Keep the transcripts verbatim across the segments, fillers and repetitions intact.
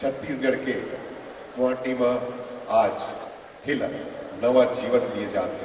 छत्तीसगढ़ के मोहाटी में आज फिर नवा जीवन लिए जाते हैं।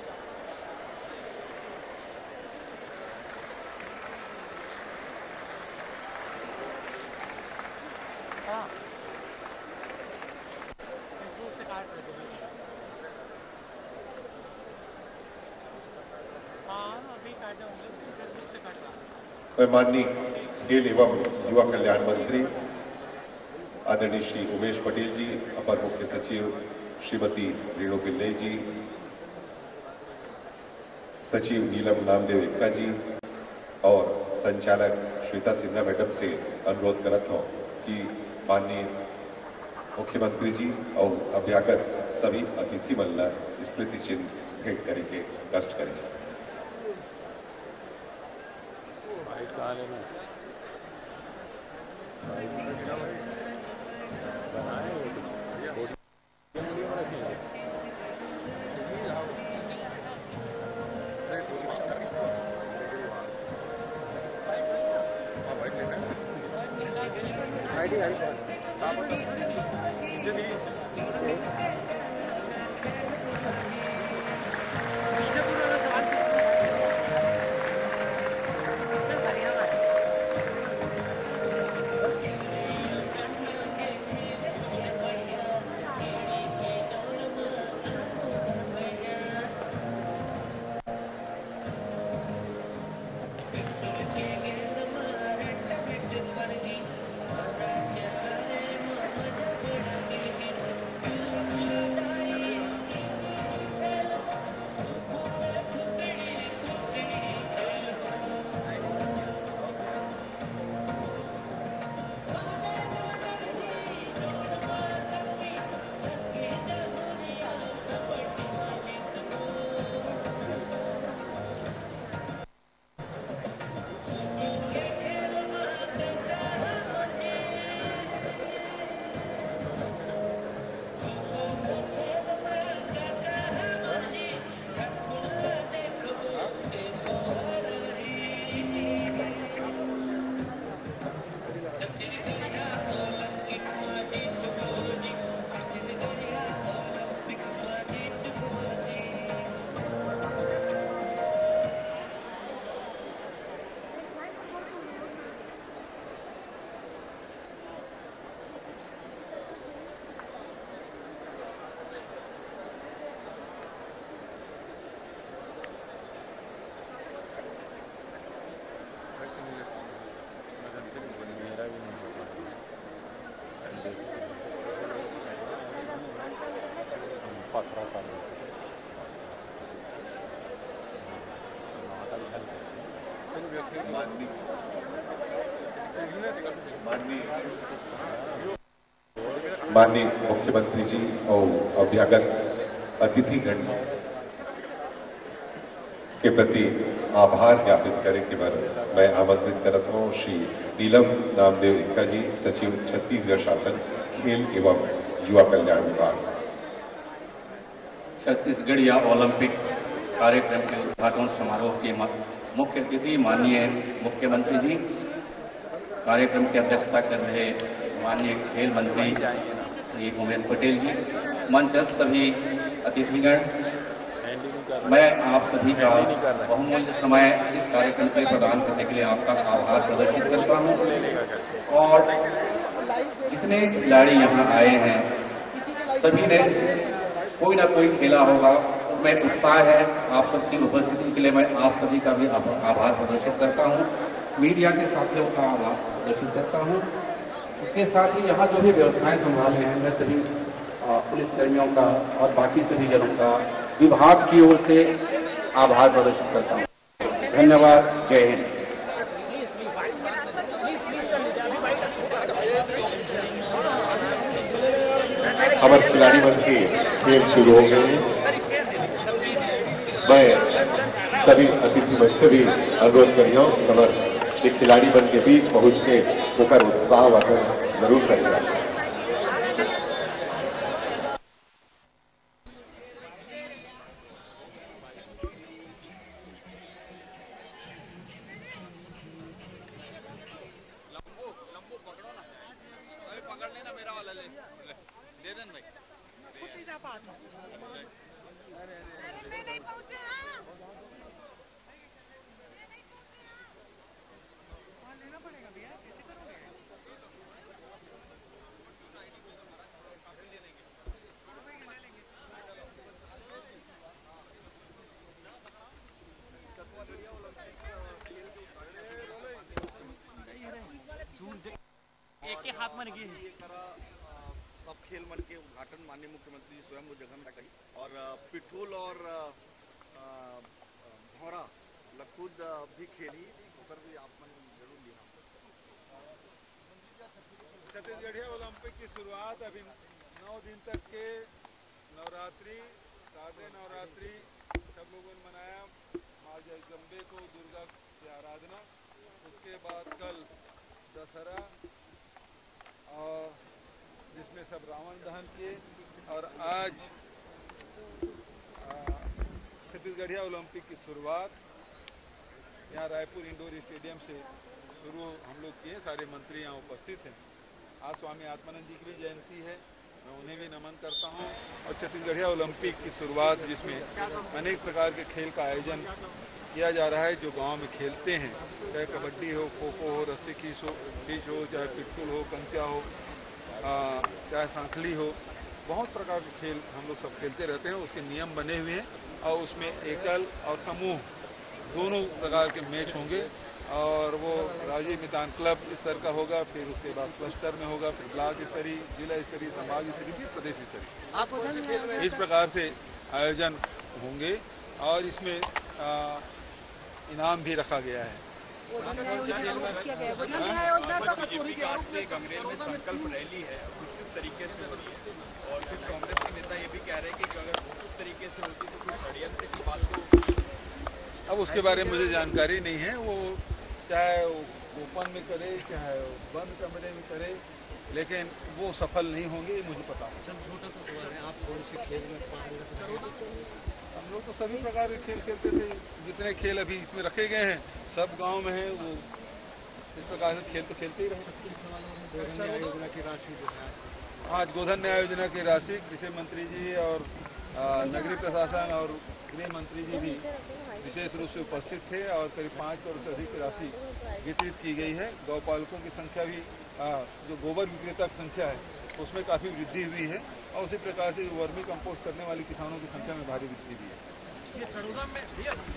मैं माननीय खेल एवं युवा कल्याण मंत्री आदरणीय श्री उमेश पटेल जी, अपर मुख्य सचिव श्रीमती रेणु पिल्ले जी, सचिव नीलम नामदेव एक्का जी और संचालक श्वेता सिन्हा मैडम से अनुरोध करता हूं कि माननीय मुख्यमंत्री जी और अभ्यागत सभी अतिथि मल्ला स्मृति चिन्ह भेंट करेंगे, कष्ट करेंगे। माननीय मुख्यमंत्री जी और अभ्यागत अतिथिगण के प्रति आभार ज्ञापित करे के बाद मैं आमंत्रित करता हूं श्री नीलम नामदेव एक्का जी, सचिव छत्तीसगढ़ शासन खेल एवं युवा कल्याण विभाग। छत्तीसगढ़िया ओलंपिक कार्यक्रम के उद्घाटन समारोह के मुख्य अतिथि माननीय मुख्यमंत्री जी, कार्यक्रम की अध्यक्षता कर रहे माननीय खेल मंत्री श्री उमेश पटेल जी, मंचस्थ सभी अतिथिगण, मैं आप सभी का बहुमूल्य समय इस कार्यक्रम के प्रदान करने के लिए आपका आभार प्रदर्शित करता हूं। और जितने खिलाड़ी यहाँ आए हैं सभी ने कोई ना कोई खेला होगा, मैं उत्साह है। आप सबकी उपस्थिति के लिए मैं आप सभी का भी आभार प्रदर्शित करता हूँ, मीडिया के साथियों का आभार प्रदर्शित करता हूँ। इसके साथ ही यहाँ जो भी व्यवस्थाएं संभाले हैं मैं सभी पुलिस कर्मियों का और बाकी सभी जनों का विभाग की ओर से आभार प्रदर्शित करता हूँ। धन्यवाद। जय हिंद। अमर खिलाड़ी बन के खेल शुरू हो गए हैं। मैं सभी अतिथि मंच से भी अनुरोध कर रहा हूँ अमर एक खिलाड़ी बन के बीच पहुंच के होकर उत्साह वर्धन जरूर करेगा। पकड़ लेना मेरा एक ही हाथ में लगी है। सब खेल मन के उद्घाटन माननीय मुख्यमंत्री जी स्वयं वो जगह में कही और पिट्ठूल और भौरा लखुद भी खेली उधर भी आप मन जरूर लिया। छत्तीसगढ़िया ओलंपिक की शुरुआत अभी नौ दिन तक के नवरात्रि शारदीय नवरात्रि सब लोगों ने मनाया। माँ जगदम्बे को दुर्गा की आराधना, उसके बाद कल दशहरा और जिसमें सब रावण दहन किए और आज छत्तीसगढ़िया ओलंपिक की शुरुआत यहाँ रायपुर इंडोर स्टेडियम से शुरू हम लोग किए। सारे मंत्री यहाँ उपस्थित हैं। आज स्वामी आत्मानंद जी की भी जयंती है, मैं उन्हें भी नमन करता हूँ। और छत्तीसगढ़िया ओलंपिक की शुरुआत जिसमें अनेक प्रकार के खेल का आयोजन किया जा रहा है जो गांव में खेलते हैं, चाहे कबड्डी हो, खो खो हो, रस्सी खींच हो खींच हो चाहे पिट्ठूल हो, कंचा हो, चाहे सांखली हो, बहुत प्रकार के खेल हम लोग सब खेलते रहते हैं। उसके नियम बने हुए हैं और उसमें एकल और समूह दोनों प्रकार के मैच होंगे और वो राज्य मैदान क्लब स्तर का होगा, फिर उसके बाद क्लस्टर में होगा, फिर ब्लॉक स्तरीय, जिला स्तरीय, संभाग स्तरीय, फिर प्रदेश स्तरीय, इस प्रकार से आयोजन होंगे। और इसमें आ, इनाम भी रखा गया है। गंगरेल में संकल्प रैली है, किस तरीके से हो रही है और फिर कांग्रेस के नेता ये भी कह रहे हैं कि अगर उस तरीके से होती तो कुछ षड्यंत्र की बात तो। अब उसके बारे में मुझे जानकारी नहीं है, वो चाहे ओपन में करे चाहे बंद कमरे में करे, लेकिन वो सफल नहीं होंगे मुझे पता है। सर छोटा सा सवाल है, आप कौन से खेल में हम लोग तो सभी प्रकार के खेल खेलते थे, जितने खेल अभी इसमें रखे गए हैं सब गांव में है, वो इस प्रकार से खेल तो खेलते ही रहे। गोधन न्याय योजना की राशि जो है आज गोधन न्याय योजना की राशि कृषि मंत्री जी और नगरीय प्रशासन और गृह मंत्री जी भी विशेष रूप से उपस्थित थे और करीब पाँच करोड़ से अधिक राशि वितरित की गई है। गौपालकों की संख्या भी आ, जो गोबर विक्रेता की संख्या है उसमें काफ़ी वृद्धि हुई है और उसी प्रकार से वर्मी कंपोस्ट करने वाले किसानों की संख्या में भारी वृद्धि हुई है। ये चरोदा में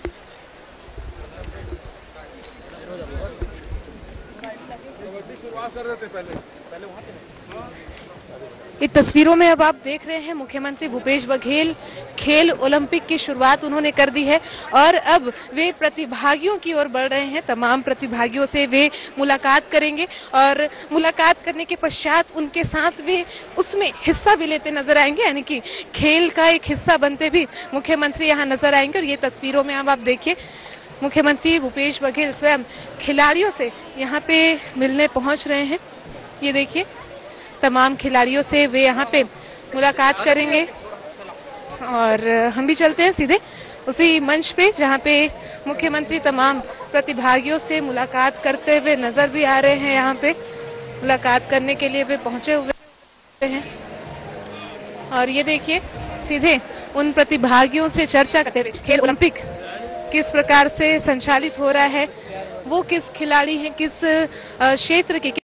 शुरुआत कर रहे थे पहले पहले वहाँ इन तस्वीरों में अब आप देख रहे हैं मुख्यमंत्री भूपेश बघेल खेल ओलंपिक की शुरुआत उन्होंने कर दी है और अब वे प्रतिभागियों की ओर बढ़ रहे हैं। तमाम प्रतिभागियों से वे मुलाकात करेंगे और मुलाकात करने के पश्चात उनके साथ वे उसमें हिस्सा भी लेते नजर आएंगे, यानी कि खेल का एक हिस्सा बनते भी मुख्यमंत्री यहाँ नजर आएंगे। और ये तस्वीरों में अब आप देखिए मुख्यमंत्री भूपेश बघेल स्वयं खिलाड़ियों से यहाँ पे मिलने पहुंच रहे हैं। ये देखिए तमाम खिलाड़ियों से वे यहाँ पे मुलाकात करेंगे और हम भी चलते हैं सीधे उसी मंच पे जहाँ पे मुख्यमंत्री तमाम प्रतिभागियों से मुलाकात करते हुए नजर भी आ रहे हैं। यहाँ पे मुलाकात करने के लिए वे पहुंचे हुए हैं और ये देखिए सीधे उन प्रतिभागियों से चर्चा करते हुए खेल ओलंपिक किस प्रकार से संचालित हो रहा है, वो किस खिलाड़ी हैं, किस क्षेत्र के